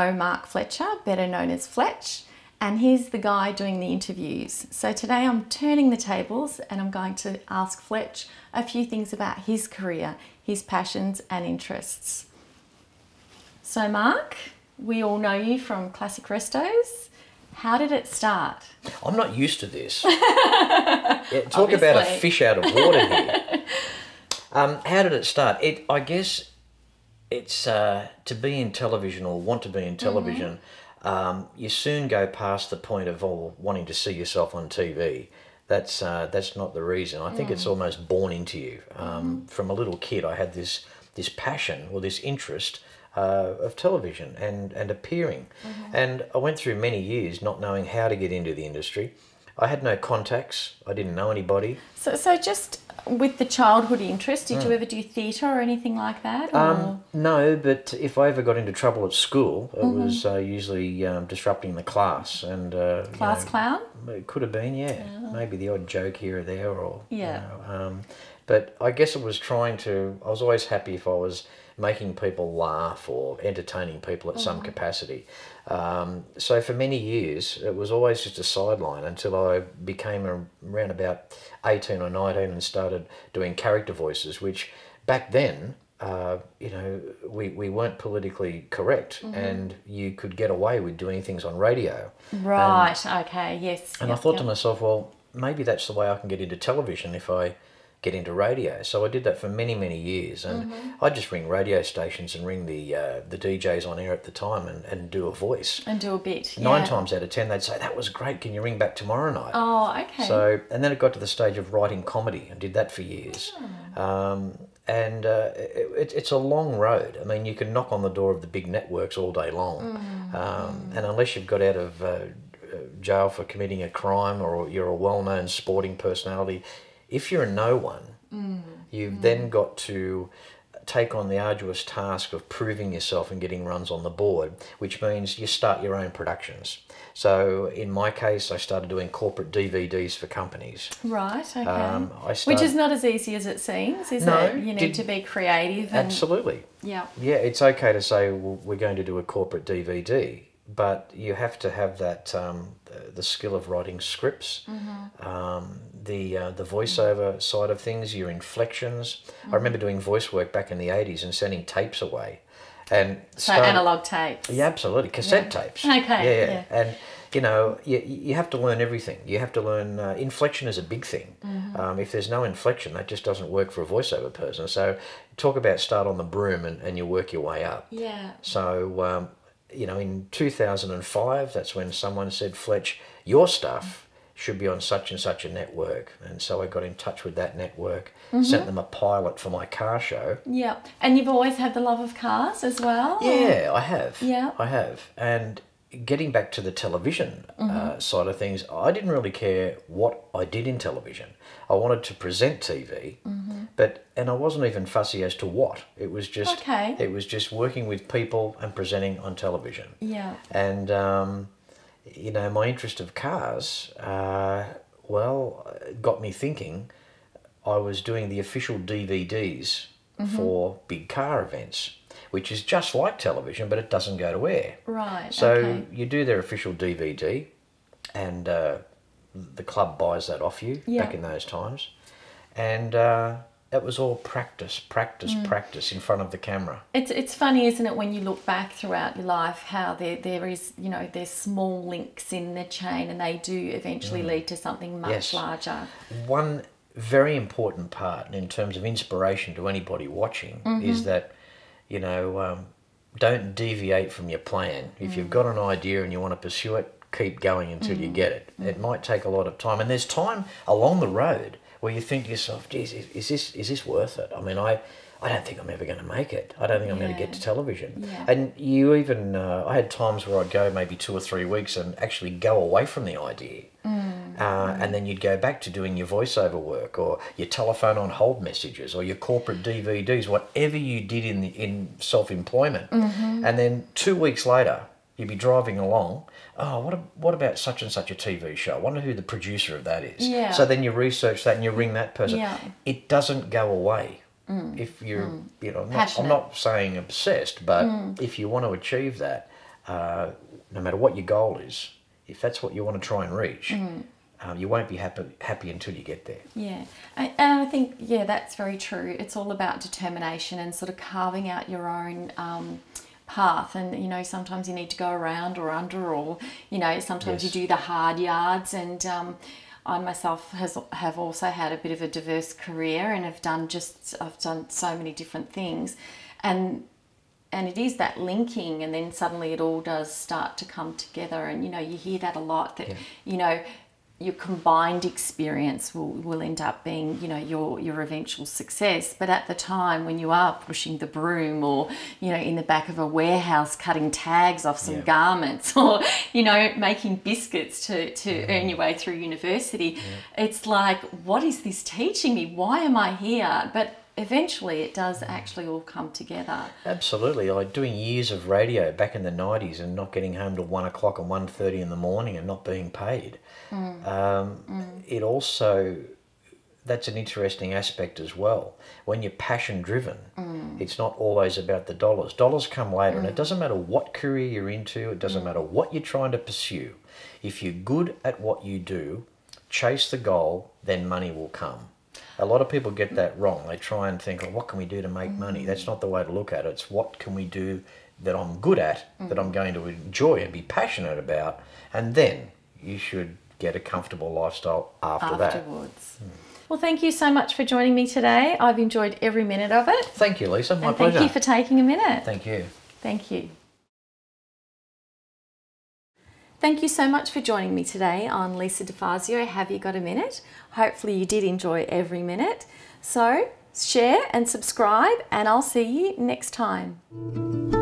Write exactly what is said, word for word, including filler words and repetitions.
know Mark Fletcher, better known as Fletch, and he's the guy doing the interviews. So today I'm turning the tables and I'm going to ask Fletch a few things about his career, his passions and interests. So Mark, we all know you from Classic Restos. How did it start? I'm not used to this. Yeah, talk Obviously. about a fish out of water here. um, how did it start? It, I guess it's uh, to be in television or want to be in television, mm-hmm. Um, you soon go past the point of oh, wanting to see yourself on T V. That's uh, that's not the reason. I think mm. it's almost born into you. Um, mm-hmm. From a little kid, I had this this passion or this interest uh, of television and and appearing, mm-hmm. and I went through many years not knowing how to get into the industry. I had no contacts. I didn't know anybody. So, so just with the childhood interest, did mm. you ever do theatre or anything like that? Or? Um, no, but if I ever got into trouble at school, it mm-hmm. was uh, usually um, disrupting the class and uh, class you know, clown. It could have been, yeah, yeah. Maybe the odd joke here or there, or yeah. You know, um, but I guess it was trying to. I was always happy if I was making people laugh or entertaining people at mm-hmm. some capacity. Um, so for many years, it was always just a sideline until I became a, around about eighteen or nineteen and started doing character voices, which back then, uh, you know, we, we weren't politically correct mm-hmm. and you could get away with doing things on radio. Right, and, okay, yes. And yep, I thought yep. to myself, well, maybe that's the way I can get into television if I get into radio. So I did that for many, many years, and mm-hmm. I'd just ring radio stations and ring the uh, the D Js on air at the time and, and do a voice. And do a bit, Nine yeah. times out of ten, they'd say, that was great, can you ring back tomorrow night? Oh, okay. So, and then it got to the stage of writing comedy and did that for years. Oh. Um, and uh, it, it's a long road. I mean, you can knock on the door of the big networks all day long. Mm. Um, and unless you've got out of uh, jail for committing a crime or you're a well-known sporting personality, if you're a no one, mm. you've mm. then got to take on the arduous task of proving yourself and getting runs on the board, which means you start your own productions. So in my case, I started doing corporate D V Ds for companies. Right, okay. Um, I started, which is not as easy as it seems, is no, it? You need did, to be creative. And, absolutely. Yeah. Yeah, it's okay to say, well, we're going to do a corporate D V D, but you have to have that um, the, the skill of writing scripts, mm-hmm. um, the uh, the voiceover mm-hmm. side of things, your inflections. Mm-hmm. I remember doing voice work back in the eighties and sending tapes away. And so started, analogue tapes. Yeah, absolutely. Cassette yeah. tapes. Okay. Yeah, yeah. And, you know, you, you have to learn everything. You have to learn... Uh, inflection is a big thing. Mm-hmm. Um, if there's no inflection, that just doesn't work for a voiceover person. So talk about start on the broom and, and you work your way up. Yeah. So... Um, you know, in two thousand five, that's when someone said, Fletch, your stuff should be on such and such a network. And so I got in touch with that network, mm-hmm. sent them a pilot for my car show. Yeah. And you've always had the love of cars as well? Yeah, I have. Yeah. I have. And getting back to the television mm-hmm. uh, side of things, I didn't really care what I did in television. I wanted to present T V, mm-hmm. but and I wasn't even fussy as to what. It was just okay. It was just working with people and presenting on television. Yeah. And um, you know, my interest of cars, uh, well, got me thinking. I was doing the official D V Ds mm-hmm. for big car events, which is just like television, but it doesn't go to air. Right. So okay. you do their official D V D, and uh, the club buys that off you yeah. back in those times, and uh, it was all practice, practice, mm. practice in front of the camera. It's it's funny, isn't it, when you look back throughout your life, how there there is, you know, there's small links in the chain, and they do eventually mm. lead to something much yes. larger. One very important part in terms of inspiration to anybody watching mm-hmm. is that, you know, um, don't deviate from your plan. If mm. you've got an idea and you want to pursue it, keep going until mm. you get it. Mm. It might take a lot of time, and there's time along the road where you think to yourself, geez, is, is this is this worth it? I mean, I, I don't think I'm ever going to make it. I don't think I'm yeah. going to get to television. Yeah. And you even, uh, I had times where I'd go maybe two or three weeks and actually go away from the idea. Mm. Uh, mm. And then you'd go back to doing your voiceover work or your telephone on hold messages or your corporate D V Ds, whatever you did in the, in self-employment. Mm-hmm. And then two weeks later, you'd be driving along. Oh, what a, what about such and such a T V show? I wonder who the producer of that is. Yeah. So then you research that and you ring that person. Yeah. It doesn't go away. Mm. If you're, mm. you know, not, I'm not saying obsessed, but mm. if you want to achieve that, uh, no matter what your goal is, if that's what you want to try and reach, mm. um, you won't be happy happy until you get there. Yeah, I, and I think, yeah, that's very true. It's all about determination and sort of carving out your own um, path. And, you know, sometimes you need to go around or under, or, you know, sometimes yes. you do the hard yards. And um, I myself has have also had a bit of a diverse career, and have done just, I've done so many different things. And And it is that linking, and then suddenly it all does start to come together. And, you know, you hear that a lot, that, yeah. you know, your combined experience will, will end up being, you know, your, your eventual success. But at the time when you are pushing the broom, or, you know, in the back of a warehouse cutting tags off some yeah. garments, or, you know, making biscuits to, to yeah. earn your way through university, yeah. it's like, what is this teaching me? Why am I here? But eventually it does actually all come together. Absolutely. Like doing years of radio back in the nineties and not getting home till one o'clock and one thirty in the morning and not being paid. Mm. Um, mm. It also, that's an interesting aspect as well. When you're passion driven, mm. it's not always about the dollars. Dollars come later, mm. and it doesn't matter what career you're into, it doesn't mm. matter what you're trying to pursue. If you're good at what you do, chase the goal, then money will come. A lot of people get that wrong. They try and think, oh, what can we do to make mm. money? That's not the way to look at it. It's what can we do that I'm good at, mm. that I'm going to enjoy and be passionate about, and then you should get a comfortable lifestyle after Afterwards. that. Afterwards. Mm. Well, thank you so much for joining me today. I've enjoyed every minute of it. Thank you, Lisa. My and pleasure. Thank you for taking a minute. Thank you. Thank you. Thank you so much for joining me today on Lisa DeFazio. Have you got a minute? Hopefully you did enjoy every minute. So share and subscribe, and I'll see you next time.